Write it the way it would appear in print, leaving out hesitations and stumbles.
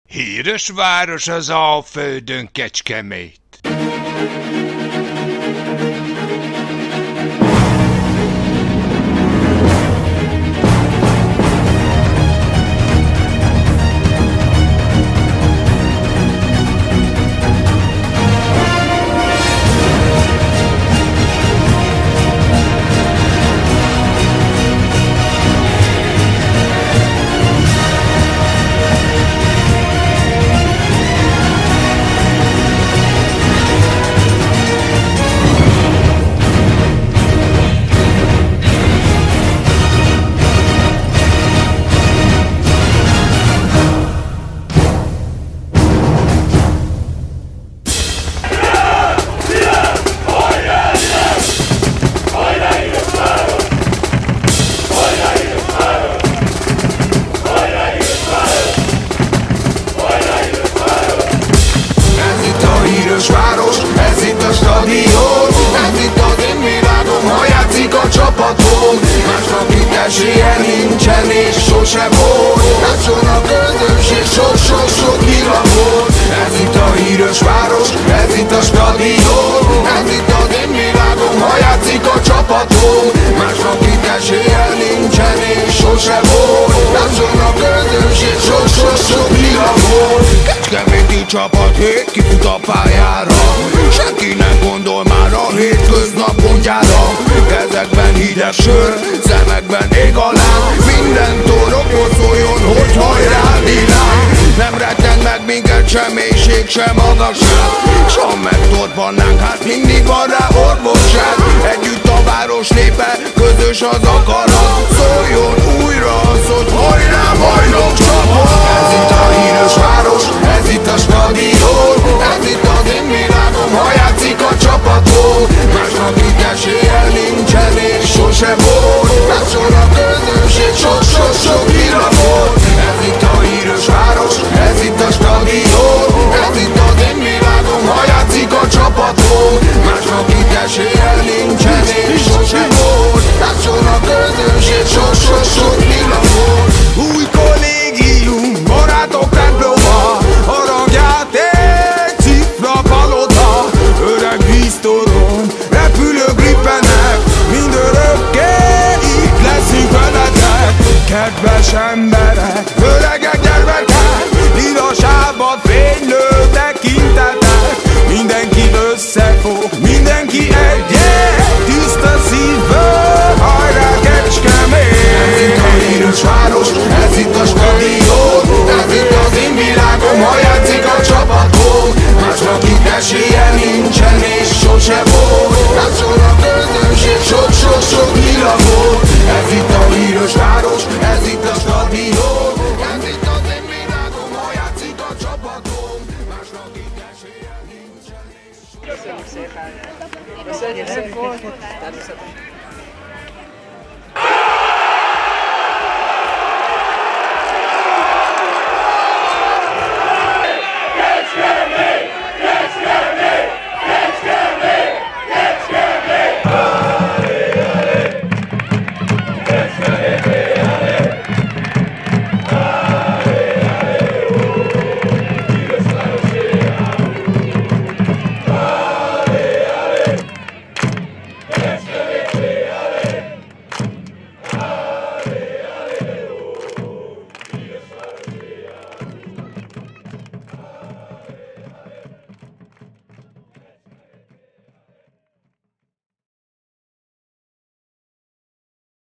Hírös város az Alföldön, Kecskemét. Város, ez itt a stadion, ez itt az én világom, ha játszik a csapatom. Másnak itt esélye nincsen és sose volt, látszol a közönség sok-sok-sok világot. Ez itt a hírös város, ez itt a stadion, ez itt az én világom, ha játszik a csapatom. Másnak itt esélye nincsen és sose volt, látszol a közönség sok-sok-sok világot. Kecskeméti csapat hét kifut a pályára, senki nem gondol már a hétköznap gondjára. Kezekben hideg sör, szemekben ég a láng, minden torokhoz szóljon, hogy hajrá világ. Nem retten meg minket sem mélység, sem magasság, s ha megtorpannánk, hát mindig van rá orvosság. Együtt a város népe, közös az akarat, szóljon újra az, hogy hajrá bajnok csapat. Ez itt a hírös város, ez itt a stadion, ez itt az én világom, ha játszik a csapatom. Másnak itt esélye nincsen és sose volt, látszol a közönség sok-sok-sok világot. Ez itt a hírös város, ez itt a stadion, ez itt az én világom, ha játszik a csapatom. Másnak itt esélye nincsen és sose volt, látszol a közönség sok-sok-sok világot. Új kollégium, barátok temploma, harangjáték, cifra palota, öreg víztoron, repülő klipbenek, mindörökké itt leszünk veletek. Kedves emberek, öregek, gyermekek, lidasába fénylő tekintetek, mindenki összefog, mindenki egyet, tiszta szívből, hajrá Kecskemét. Ez itt a hírös város, ez itt a stadion, ez itt az én világom, ha játszik a csapatom. Másnak itt esélye nincsen és sose volt, látszol a közönség sok-sok-sok világot. Ez itt a hírös város, ez itt a stadion, ez itt az én világom, ha játszik a csapatom. Másnak itt esélye nincsen és sose volt. Köszönjük szépen! Köszönjük szépen!